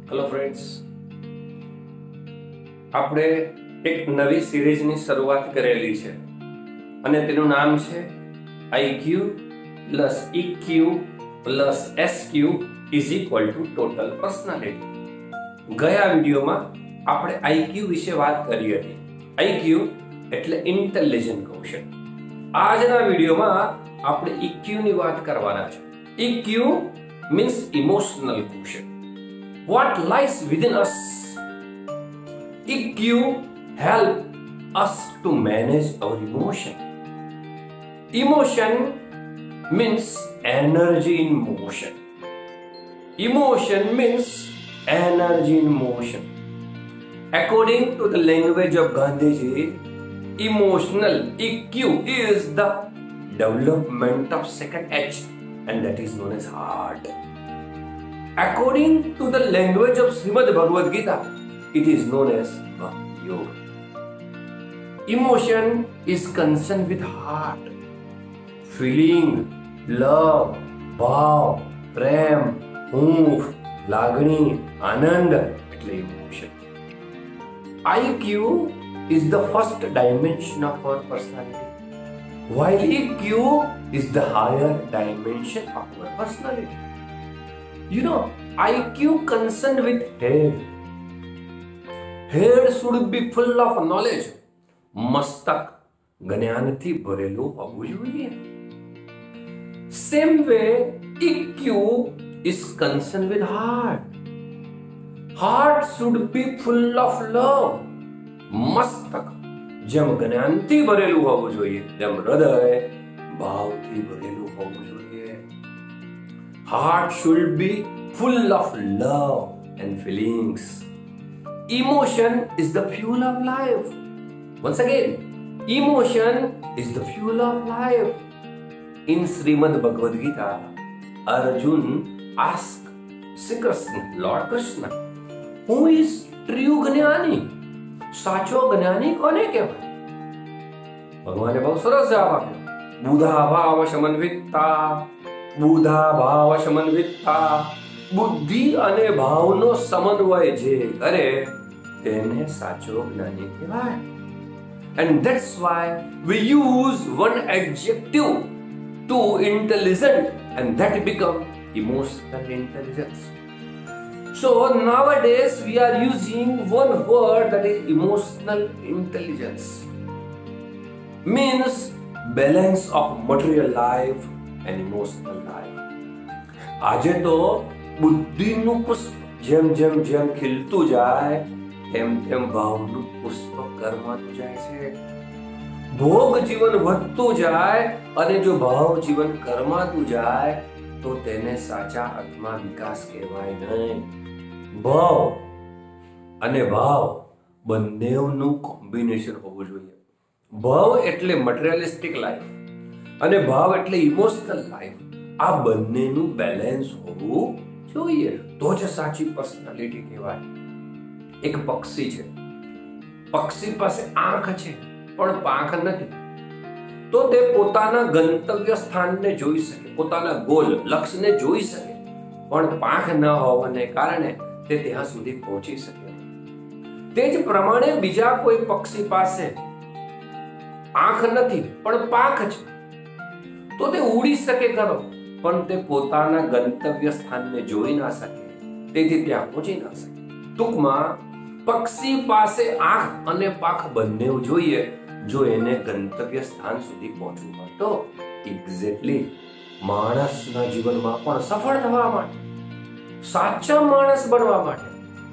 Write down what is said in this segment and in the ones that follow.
Hello friends, આપણે એક નવી સિરીઝની શરૂઆત કરેલી છે અને તેનું નામ છે IQ plus EQ plus SQ is equal to total personality. ગયા વિડીયોમાં આપણે IQ વિશે વાત કરી હતી. IQ એટલે ઇન્ટેલિજન્ટ ક્વોશન્ટ. આજના વિડીયોમાં આપણે EQ ની વાત કરવાના છે. EQ means emotional quotient. What lies within us? EQ help us to manage our emotion. Emotion means energy in motion. Emotion means energy in motion. According to the language of Gandhiji, emotional EQ is the development of second H, and that is known as heart. According to the language of Srimad Bhagavad Gita, it is known as Bhakti Yoga. Emotion is concerned with heart, feeling, love, ભાવ, પ્રેમ, હૂંફ, લાગણી, આનંદ એટલે emotion. IQ is the first dimension of our personality, while EQ is the higher dimension of our personality. You know, IQ concerned with head. Head should be full of knowledge. મસ્તક જ્ઞાનથી ભરેલું હોવું જોઈએ. Same way, EQ is concerned with heart. Heart should be full of love. મસ્તક જેમ જ્ઞાનથી ભરેલું હોવું જોઈએ, તેમ હૃદય ભાવથી ભરેલું હોવું જોઈએ. Heart should be full of love and feelings. Emotion is the fuel of life. Once again, emotion is the fuel of life. In Srimad Bhagavad Gita, Arjun asked Sri Krishna, Lord Krishna, who is true Gnani? સાચો જ્ઞાની કોને કહેવાય? ભગવાને બહુ સરસ જવાબ આપ્યો. બુધા ભાવ સમન્વિતા, બુધા ભાવ સમન્વિતા, બુદ્ધિ અને ભાવનો સમન્વય જે કરે તેને સાચો જ્ઞાની કહેવાય. And that's why we use one adjective to intelligent, and that become emotional intelligence. So nowadays we are using one word, that is emotional intelligence. Means balance of material life and emotional life. આજે તો બુદ્ધિનું પુષ્પ જેમ જેમ જેમ ખીલતું જાય તેમ તેમ ભાવનું પુષ્પ કરમાતું જાય છે. ભોગ જીવન વધતું જાય અને જો ભાવ જીવન કરમાતું જાય તો તેને સાચા અર્થમાં વિકાસ કહેવાય નહીં. ભાવ અને ભાવ બંનેનું કોમ્બિનેશન હોવું જોઈએ. ભાવ એટલે મટીરિયલિસ્ટિક લાઈફ અને ભાવ એટલે ઇમોશનલ લાઈફ. આ બંનેનું બેલેન્સ હોવું જોઈએ તો જ સાચી પર્સનાલિટી કહેવાય. એક પક્ષી છે, પક્ષી પાસે આંખ છે પણ પાંખ નથી, તો તે પોતાના ગંતવ્ય સ્થાનને જોઈ શકે, પોતાના ગોલ લક્ષ્યને જોઈ શકે, પણ પાંખ ન હોવાને કારણે તે ત્યાં સુધી પહોંચી શકે. તે જ પ્રમાણે બીજા કોઈ પક્ષી પાસે આંખ નથી પણ પાંખ છે, તો તે ઉડી શકે ખરો, પણ તે પોતાના ગંતવ્ય સ્થાનને જોઈ ના શકે, તેથી ત્યાં પહોંચી ના શકે. ટૂંકમાં પક્ષી પાસે આંખ અને પાંખ બંને જોઈએ જો એને ગંતવ્ય સ્થાન સુધી પહોંચવું હોય તો. એક્ઝેક્ટલી માણસના જીવનમાં પણ સફળ થવા માટે, સાચા માણસ બનવા માટે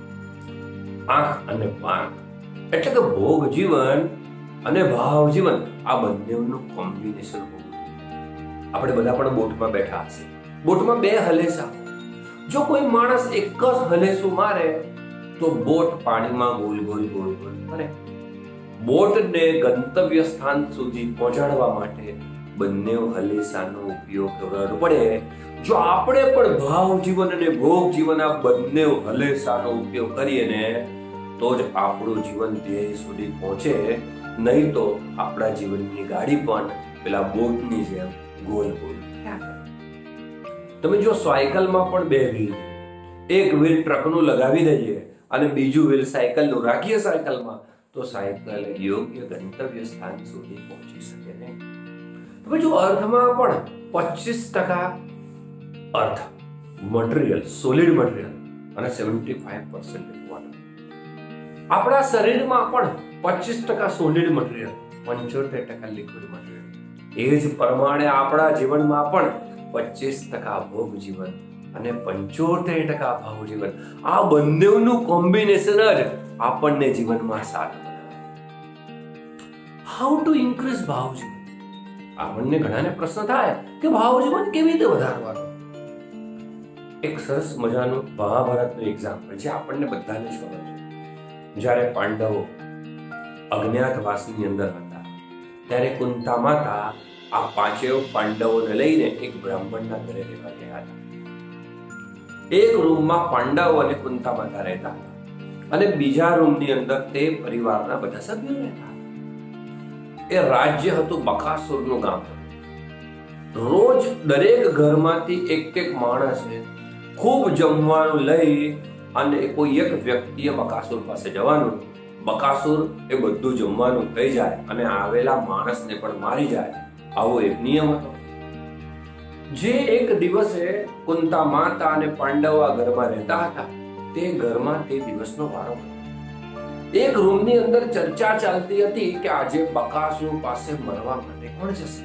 આંખ અને પાંખ એટલે કે ભોગ જીવન અને ભાવ જીવન આ બંનેનું કોમ્બિનેશન હોવું. આપણે બધા પણ બોટમાં બેઠા હશે. બોટમાં બે હલેસા. જો કોઈ માણસ એક જ હલેસું મારે તો બોટ પાણીમાં ગોલ ગોલ ગોલ ગોલ ફરે. બોટને ગંતવ્ય સ્થાન સુધી પહોંચાડવા માટે બંને હલેસાનો ઉપયોગ કરવો પડે. જો આપણે પણ ભાવ જીવન અને ભોગ જીવન આ બંને હલેસાનો ઉપયોગ કરીએ ને તો જ આપણું જીવન ધ્યેય સુધી પહોંચે. નહીં તો આપણા જીવનની ગાડી પણ પેલા બોટની જેમ ગોલ ગોલ. તમે જો સાયકલમાં પણ બે વ્હીલ, એક વ્હીલ ટ્રકનું લગાવી દઈએ અને બીજું વ્હીલ સાયકલનું રાખીએ સાયકલમાં, તો સાયકલ યોગ્ય ગંતવ્ય સ્થાન સુધી પહોંચી શકે નહીં. તો જો અર્થમાં પણ 25% અર્થ મટીરીયલ, સોલિડ મટીરીયલ અને 75% વોટર. આપણા શરીરમાં પણ 25% સોલિડ મટીરીયલ, 75% લિક્વિડ મટીરીયલ. એ જ પ્રમાણે આપણા જીવનમાં પણ 25% ભોગ જીવન અને 75% ભાવ જીવન, આ બંનેનું કોમ્બિનેશન જ આપણને જીવનમાં સાથ બનાવે. હાઉ ટુ ઇન્ક્રીઝ ભાવ જીવન? આપણને ઘણાને પ્રશ્ન થાય કે ભાવ જીવન કેવી રીતે વધારવાનું? એક સરસ મજાનું મહાભારતનું એક્ઝામ્પલ છે, આપણને બધાને જ ખબર છે. જ્યારે પાંડવો અજ્ઞાતવાસની અંદર હતા ત્યારે કુંતા માતા આ પાંચેય પાંડવોને લઈને એક બ્રાહ્મણના ઘરે રહેવા ગયા હતા. એક રૂમમાં પાંડવો અને કુંતા માતા રહેતા હતા અને બીજા રૂમની અંદર તે પરિવારના બધા સભ્યો રહેતા હતા. એ રાજ્ય હતું બકાસુરનું ગામ. રોજ દરેક ઘરમાંથી એક માણસે ખૂબ જમવાનું લઈ અને કોઈ એક વ્યક્તિએ બકાસુર પાસે જવાનું. બકાસુર એ બધું જમવાનું થઈ જાય અને આવેલા માણસને પણ મારી જાય, આવો એક નિયમ હતો. જે એક દિવસે કુંતા માતા અને પાંડવા ઘરમાં રહેતા હતા, તે ઘરમાં તે દિવસનો વારો હતો. એક રૂમની અંદર ચર્ચા ચાલતી હતી કે આજે બકાસુર પાસે મરવા માટે કોણ જશે?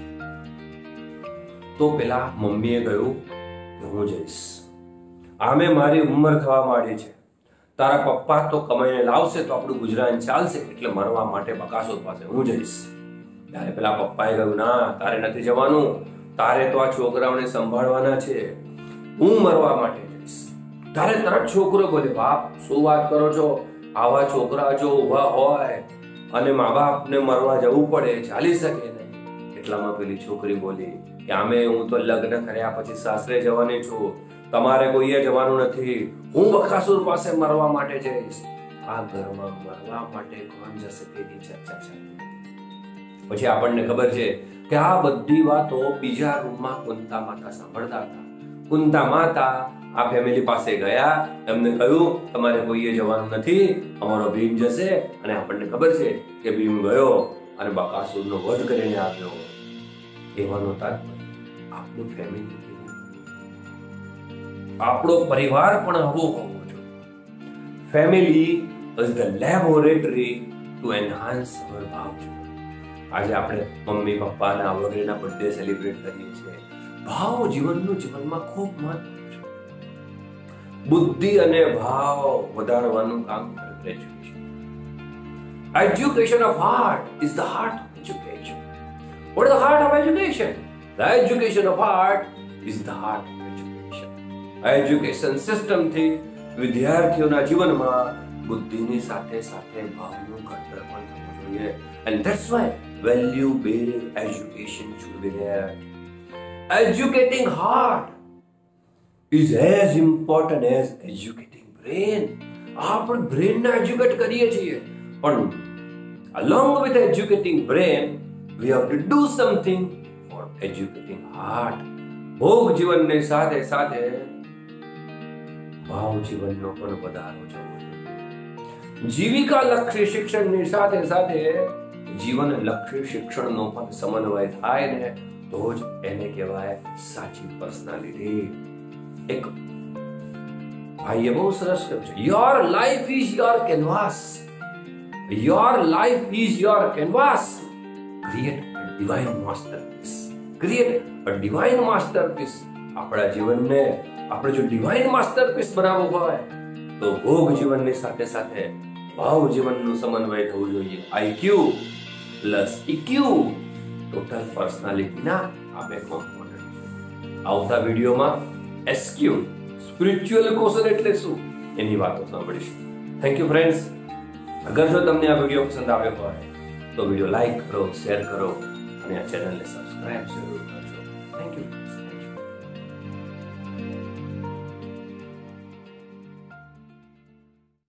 તો પેલા મમ્મીએ કહ્યું કે હું જઈશ. આમે મારી ઉંમર થવા માંડી છે, તારા પપ્પા તો કમાઈને લાવશે તો આપણું ગુજરાન ચાલશે, એટલે મરવા માટે બકાસુર પાસે હું જઈશ. ત્યારે પેલા પપ્પાએ કહ્યું, ના, તારે નથી જવાનું, તારે તો આ છોકરાઓને સંભાળવાના છે, હું મરવા માટે જઈશ. ત્યારે તરત છોકરો બોલે, બાપ શું વાત કરો છો? આવા છોકરા જો ઉભા હોય અને મા બાપને મરવા જવું પડે, ચાલી શકે નહીં. એટલામાં પેલી છોકરી બોલી કે આમે હું તો લગ્ન કર્યા પછી સાસરે જવાની છું, તમારે કોઈએ જવાનું નથી, હું બકાસુર પાસે મરવા માટે જઈશ. આ ઘરમાં મરવા માટે કોણ જશે તેની ચર્ચા ચાલતી. પછી આપણને ખબર છે કે આ બધી વાતો બીજા રૂમમાં કુંતા માતા સાંભળતા હતા. કુંતા માતા આ ફેમિલી પાસે ગયા, એમને કહ્યું તમારે કોઈએ જવાનું નથી, અમારો ભીમ જશે. અને આપણને ખબર છે કે ભીમ ગયો અને બકાસુરનો વધ કરીને આવ્યો. એવાનો તાત્પર્ય આપણું ફેમિલી, આપણો પરિવાર પણ આવો હોવો જોઈએ. Family is the laboratory to enhance our ભાવ. આજે આપણે મમ્મી પપ્પાના વગેરેના બર્થડે સેલિબ્રેટ કરીએ છીએ. ભાવ જીવનનું જીવનમાં ખૂબ મહત્વ છે. બુદ્ધિ અને ભાવ વધારવાનું કામ કરે છે. Education of heart is the heart of education. What is the heart of education? The education of heart is the heart of education. Education system થી વિદ્યાર્થીઓના જીવનમાં બુદ્ધિની સાથે સાથે ભાવનું ઘડતર પણ થવું જોઈએ. And that's why value based education should be there. Educating heart is as important as educating brain. આપણે બ્રેનને એજ્યુકેટ કરીએ છીએ, પણ along with educating brain we have to do something for educating heart. ભોગ જીવનની સાથે સાથે ભાવ જીવનનો પણ વધારો થવો જોઈએ. જીવિકા લક્ષી શિક્ષણની સાથે સાથે જીવન લક્ષી શિક્ષણનો પણ સમન્વય થાય ને તો જ એને કહેવાય સાચી પર્સનાલિટી. એક ભાઈએ બહુ સરસ કહ્યું છે, your life is your canvas, your life is your canvas, create a divine masterpiece, create a divine masterpiece. આપણા જીવનને આપણે જો ડિવાઇન માસ્ટરપીસ બનાવવું હોય તો ભોગ જીવનની સાથે સાથે ભાવ જીવનનું સમન્વય થવું જોઈએ. આઈક્યુ પ્લસ ઇક્યુ ટોટલ પર્સનાલિટીના આ બે કોમ્પોનન્ટ છે. આવતા વિડીયોમાં એસક્યુ સ્પિરિચ્યુઅલ ક્વેશ્ચન એટલે શું એની વાતો સાંભળીશું. Thank you friends. અગર જો તમને આ વિડીયો પસંદ આવ્યો હોય તો વિડીયો લાઈક કરો, શેર કરો અને આ ચેનલને સબસ્ક્રાઇબ જરૂર કરો.